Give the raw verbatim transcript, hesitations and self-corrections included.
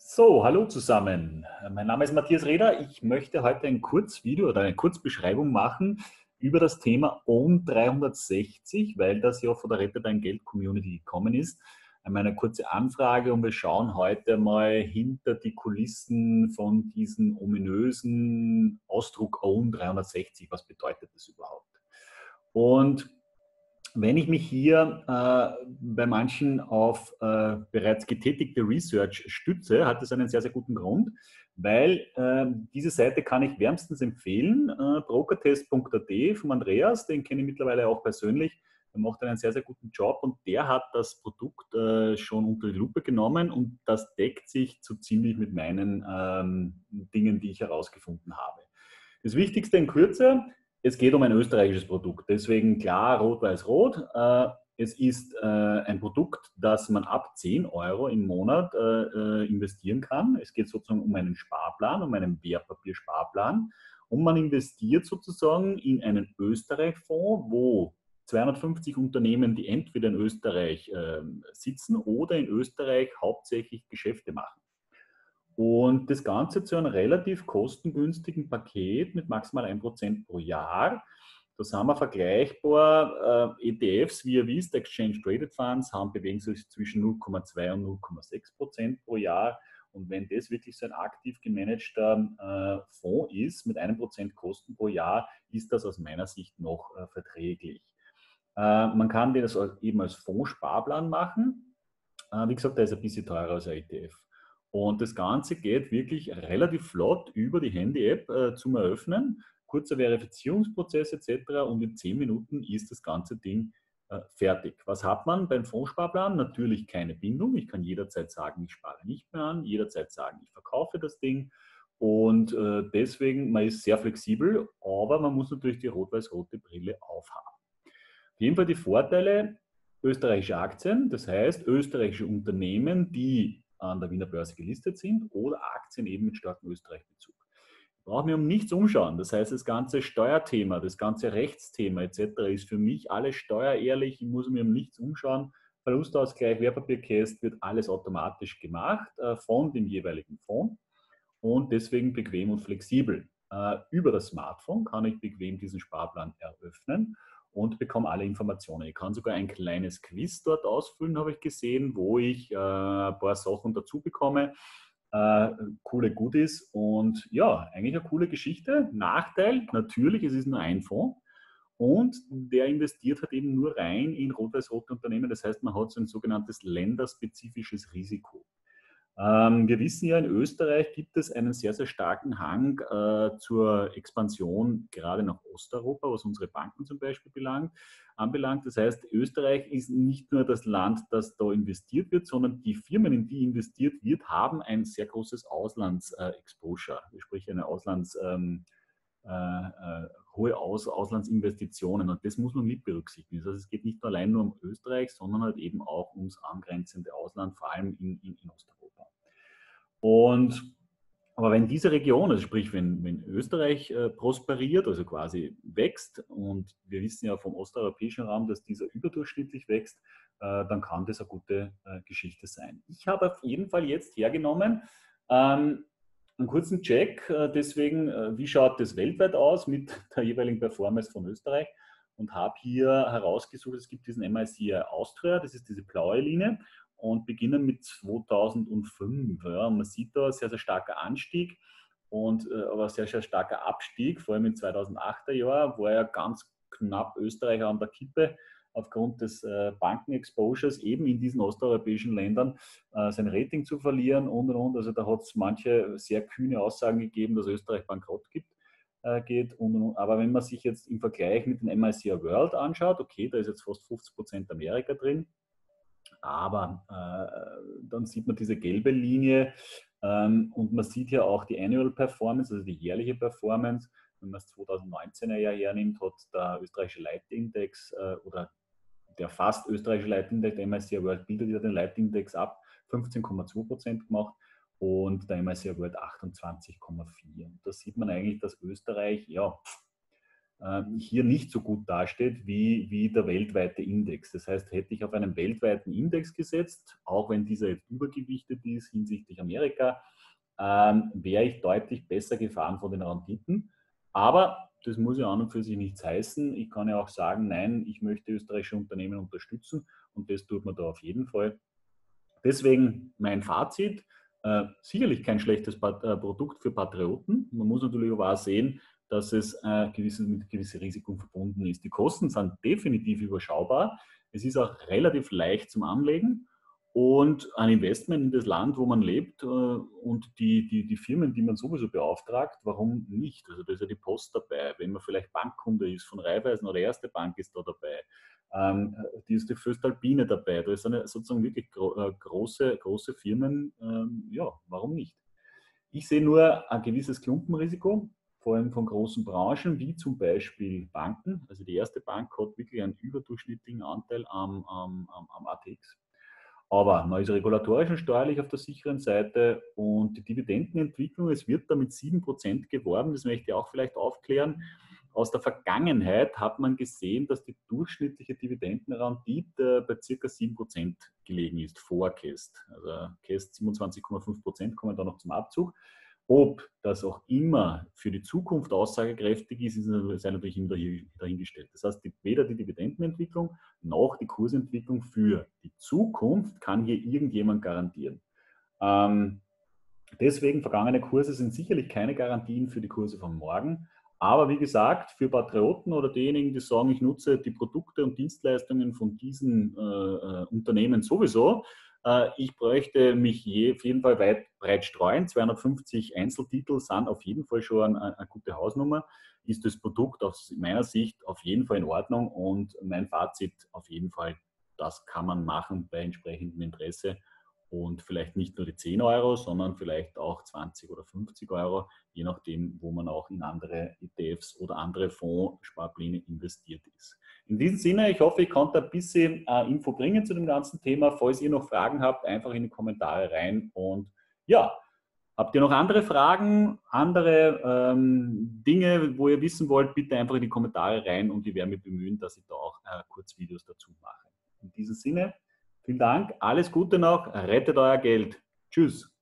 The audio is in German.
So, hallo zusammen. Mein Name ist Matthias Reder. Ich möchte heute ein Kurzvideo oder eine Kurzbeschreibung machen über das Thema Own dreihundertsechzig, weil das ja von der Rette Dein Geld Community gekommen ist. Einmal eine kurze Anfrage und wir schauen heute mal hinter die Kulissen von diesem ominösen Ausdruck Own dreihundertsechzig. Was bedeutet das überhaupt? Und wenn ich mich hier äh, bei manchen auf äh, bereits getätigte Research stütze, hat das einen sehr, sehr guten Grund, weil äh, diese Seite kann ich wärmstens empfehlen. Äh, brokertest punkt a t von Andreas, den kenne ich mittlerweile auch persönlich. Der macht einen sehr, sehr guten Job und der hat das Produkt äh, schon unter die Lupe genommen und das deckt sich so ziemlich mit meinen ähm, Dingen, die ich herausgefunden habe. Das Wichtigste in Kürze: Es geht um ein österreichisches Produkt, deswegen klar rot-weiß-rot. Äh, es ist äh, ein Produkt, das man ab zehn Euro im Monat äh, investieren kann. Es geht sozusagen um einen Sparplan, um einen Wertpapiersparplan. Und man investiert sozusagen in einen Österreich-Fonds, wo zweihundertfünfzig Unternehmen, die entweder in Österreich äh, sitzen oder in Österreich hauptsächlich Geschäfte machen. Und das Ganze zu einem relativ kostengünstigen Paket mit maximal ein Prozent pro Jahr. Da sind wir vergleichbar. Äh, E T Fs, wie ihr wisst, Exchange Traded Funds, haben, bewegen sich zwischen null Komma zwei und null Komma sechs Prozent pro Jahr. Und wenn das wirklich so ein aktiv gemanagter äh, Fonds ist, mit einem Prozent Kosten pro Jahr, ist das aus meiner Sicht noch äh, verträglich. Äh, man kann das eben als Fondssparplan machen. Äh, wie gesagt, der ist ein bisschen teurer als ein E T F. Und das Ganze geht wirklich relativ flott über die Handy-App äh, zum Eröffnen. Kurzer Verifizierungsprozess et cetera. Und in zehn Minuten ist das ganze Ding äh, fertig. Was hat man beim Fondssparplan? Natürlich keine Bindung. Ich kann jederzeit sagen, ich spare nicht mehr an, jederzeit sagen, ich verkaufe das Ding. Und äh, deswegen, man ist sehr flexibel, aber man muss natürlich die rot-weiß-rote Brille aufhaben. Auf jeden Fall die Vorteile: österreichische Aktien, das heißt österreichische Unternehmen, die an der Wiener Börse gelistet sind, oder Aktien eben mit starkem Österreich-Bezug. Ich brauche mir um nichts umschauen. Das heißt, das ganze Steuerthema, das ganze Rechtsthema et cetera ist für mich alles steuerehrlich. Ich muss mir um nichts umschauen. Verlustausgleich, Wertpapierkäst, wird alles automatisch gemacht äh, von dem jeweiligen Fonds und deswegen bequem und flexibel. Äh, über das Smartphone kann ich bequem diesen Sparplan eröffnen und bekomme alle Informationen. Ich kann sogar ein kleines Quiz dort ausfüllen, habe ich gesehen, wo ich äh, ein paar Sachen dazu bekomme. Äh, coole Goodies und ja, eigentlich eine coole Geschichte. Nachteil, natürlich, es ist nur ein Fonds und der investiert halt eben nur rein in rot-weiß-rote Unternehmen. Das heißt, man hat so ein sogenanntes länderspezifisches Risiko. Ähm, wir wissen ja, in Österreich gibt es einen sehr, sehr starken Hang äh, zur Expansion, gerade nach Osteuropa, was unsere Banken zum Beispiel belangt, anbelangt. Das heißt, Österreich ist nicht nur das Land, das da investiert wird, sondern die Firmen, in die investiert wird, haben ein sehr großes Auslandsexposure, äh, sprich eine Auslands, ähm, äh, äh, hohe Aus Auslandsinvestitionen. Und das muss man mit berücksichtigen. Das heißt, es geht nicht nur allein nur um Österreich, sondern halt eben auch ums angrenzende Ausland, vor allem in, in, in Osteuropa. Und aber wenn diese Region, also sprich, wenn, wenn Österreich äh, prosperiert, also quasi wächst, und wir wissen ja vom osteuropäischen Raum, dass dieser überdurchschnittlich wächst, äh, dann kann das eine gute äh, Geschichte sein. Ich habe auf jeden Fall jetzt hergenommen, ähm, einen kurzen Check, äh, deswegen, äh, wie schaut das weltweit aus mit der jeweiligen Performance von Österreich, und habe hier herausgesucht, es gibt diesen M I C I Austria, das ist diese blaue Linie, und beginnen mit zweitausendfünf. Ja. Man sieht da sehr, sehr starker Anstieg und äh, aber sehr, sehr starker Abstieg, vor allem im zweitausendachter Jahr, war ja ganz knapp Österreich an der Kippe aufgrund des äh, Bankenexposures eben in diesen osteuropäischen Ländern äh, sein Rating zu verlieren und und und. Also da hat es manche sehr kühne Aussagen gegeben, dass Österreich bankrott gibt, äh, geht. Und, und, aber wenn man sich jetzt im Vergleich mit dem M I C I World anschaut, okay, da ist jetzt fast fünfzig Prozent Amerika drin, aber äh, dann sieht man diese gelbe Linie ähm, und man sieht ja auch die Annual Performance, also die jährliche Performance. Wenn man das zweitausendneunzehner Jahr hernimmt, hat der österreichische Leitindex äh, oder der fast österreichische Leitindex, der M I C I World bildet ja den Leitindex ab, fünfzehn Komma zwei Prozent gemacht und der M I C I World achtundzwanzig Komma vier. Und da sieht man eigentlich, dass Österreich ja hier nicht so gut dasteht wie, wie der weltweite Index. Das heißt, hätte ich auf einen weltweiten Index gesetzt, auch wenn dieser jetzt übergewichtet ist hinsichtlich Amerika, ähm, wäre ich deutlich besser gefahren von den Renditen. Aber das muss ja an und für sich nichts heißen. Ich kann ja auch sagen, nein, ich möchte österreichische Unternehmen unterstützen und das tut man da auf jeden Fall. Deswegen mein Fazit, äh, sicherlich kein schlechtes Pat äh, Produkt für Patrioten. Man muss natürlich aber auch sehen, dass es äh, gewisse, mit gewissen Risiken verbunden ist. Die Kosten sind definitiv überschaubar. Es ist auch relativ leicht zum Anlegen und ein Investment in das Land, wo man lebt äh, und die, die, die Firmen, die man sowieso beauftragt, warum nicht? Also da ist ja die Post dabei, wenn man vielleicht Bankkunde ist von Raiffeisen oder Erste Bank ist da dabei. Ähm, die ist die Föstalpine dabei. Da ist eine sozusagen wirklich gro äh, große, große Firmen. Ähm, ja, warum nicht? Ich sehe nur ein gewisses Klumpenrisiko, vor allem von großen Branchen, wie zum Beispiel Banken. Also die Erste Bank hat wirklich einen überdurchschnittlichen Anteil am, am, am, am A T X. Aber man ist regulatorisch und steuerlich auf der sicheren Seite und die Dividendenentwicklung, es wird da mit sieben Prozent geworben, das möchte ich auch vielleicht aufklären. Aus der Vergangenheit hat man gesehen, dass die durchschnittliche Dividendenrendite bei ca. sieben Prozent gelegen ist, vor C A S T. Also C A S T siebenundzwanzig Komma fünf Prozent kommen da noch zum Abzug. Ob das auch immer für die Zukunft aussagekräftig ist, ist natürlich immer dahingestellt. Das heißt, weder die Dividendenentwicklung noch die Kursentwicklung für die Zukunft kann hier irgendjemand garantieren. Ähm, deswegen, vergangene Kurse sind sicherlich keine Garantien für die Kurse von morgen. Aber wie gesagt, für Patrioten oder diejenigen, die sagen, ich nutze die Produkte und Dienstleistungen von diesen äh, Unternehmen sowieso, äh, ich bräuchte mich je, auf jeden Fall weit breit streuen. zweihundertfünfzig Einzeltitel sind auf jeden Fall schon eine, eine gute Hausnummer. Ist das Produkt aus meiner Sicht auf jeden Fall in Ordnung und mein Fazit auf jeden Fall, das kann man machen bei entsprechendem Interesse. Und vielleicht nicht nur die zehn Euro, sondern vielleicht auch zwanzig oder fünfzig Euro, je nachdem, wo man auch in andere E T Fs oder andere Fondssparpläne investiert ist. In diesem Sinne, ich hoffe, ich konnte ein bisschen äh, Info bringen zu dem ganzen Thema. Falls ihr noch Fragen habt, einfach in die Kommentare rein. Und ja, habt ihr noch andere Fragen, andere ähm, Dinge, wo ihr wissen wollt, bitte einfach in die Kommentare rein und ich werde mich bemühen, dass ich da auch äh, Kurzvideos dazu mache. In diesem Sinne, vielen Dank, alles Gute noch, rettet euer Geld. Tschüss.